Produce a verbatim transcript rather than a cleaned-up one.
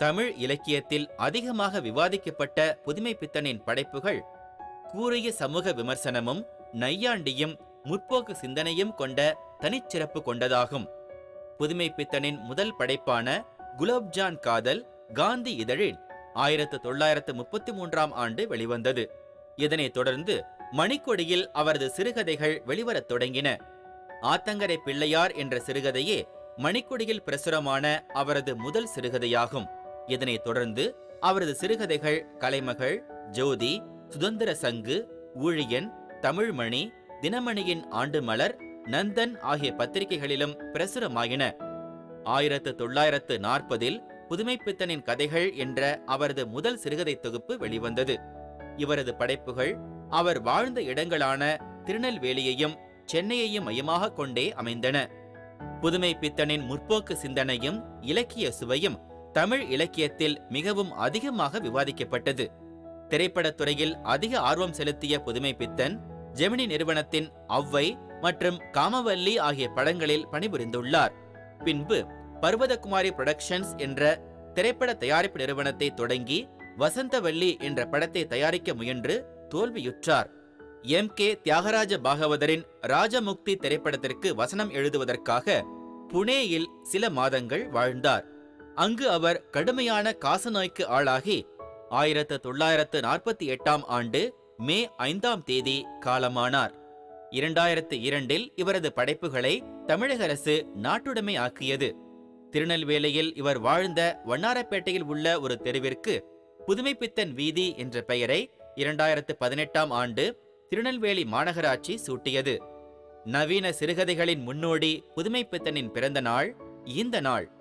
தமிழ் இலக்கியத்தில் அதிகமாக விவாதிக்கப்பட்ட புதுமைப்பித்தனின் படைப்புகள் கூரிய சமூக விமர்சனமும் நையாண்டியும் முற்போக்கு சிந்தனையும் கொண்ட தனிச்சிறப்பு கொண்டதாகும். புதுமைப்பித்தனின் முதல் படைப்பான குலோப்ஜான் காதல் காந்தி இதழில் ஆயிரத்து தொள்ளாயிரத்து முப்பத்தி மூன்றாம் ஆண்டு வெளிவந்தது. இதனைத் தொடர்ந்து மணிக்கொடியில் அவரது சிறுகதைகள் வெளிவரத் தொடங்கின. ஆத்தங்கரை பிள்ளையார் என்ற சிறுகதையே மணிக்கொடியில் பிரசுரமான அவரது முதல் சிறுகதையாகும். இதனைத் தொடர்ந்து அவரது சிறுகதைகள் கலைமகள், ஜோதி, சுதந்திர சங்கு, ஊழியன், தமிழ்மணி, தினமணியின் ஆண்டு மலர், நந்தன் ஆகிய பத்திரிகைகளிலும் பிரசுரமாயின. ஆயிரத்து தொள்ளாயிரத்து நாற்பதில் புதுமைப்பித்தனின் கதைகள் என்ற அவரது முதல் சிறுகதை தொகுப்பு வெளிவந்தது. இவரது படைப்புகள் அவர் வாழ்ந்த இடங்களான திருநெல்வேலியையும் சென்னையையும் மையமாக கொண்டே அமைந்தன. புதுமைப்பித்தனின் முற்போக்கு சிந்தனையும் இலக்கிய சுவையும் தமிழ் இலக்கியத்தில் மிகவும் அதிகமாக விவாதிக்கப்பட்டது. திரைப்படத்துறையில் அதிக ஆர்வம் செலுத்திய புதுமைப்பித்தன் ஜெமினி நிறுவனத்தின் ஔவை மற்றும் காமவல்லி ஆகிய படங்களில் பணிபுரிந்துள்ளார். பின்பு பர்வதகுமாரி புரொடக்ஷன்ஸ் என்ற திரைப்பட தயாரிப்பு நிறுவனத்தை தொடங்கி வசந்தவல்லி என்ற படத்தை தயாரிக்க முயன்று தோல்வியுற்றார். எம் கே தியாகராஜ பாகவதரின் ராஜமுக்தி திரைப்படத்திற்கு வசனம் எழுதுவதற்காக புனேயில் சில மாதங்கள் வாழ்ந்தார். அங்கு அவர் கடுமையான காசநோய்க்கு ஆளாகி ஆயிரத்து தொள்ளாயிரத்து நாற்பத்தி எட்டாம் ஆண்டு மே ஐந்தாம் தேதி காலமானார். இரண்டாயிரத்து இரண்டில் இவரது படைப்புகளை தமிழக அரசு நாட்டுடைமை ஆக்கியது. திருநெல்வேலியில் இவர் வாழ்ந்த வண்ணாரப்பேட்டையில் உள்ள ஒரு தெருவிற்கு புதுமைப்பித்தன் வீதி என்ற பெயரை இரண்டாயிரத்து பதினெட்டாம் ஆண்டு திருநெல்வேலி மாநகராட்சி சூட்டியது. நவீன சிறுகதைகளின் முன்னோடி புதுமைப்பித்தனின் பிறந்த நாள் இந்த நாள்.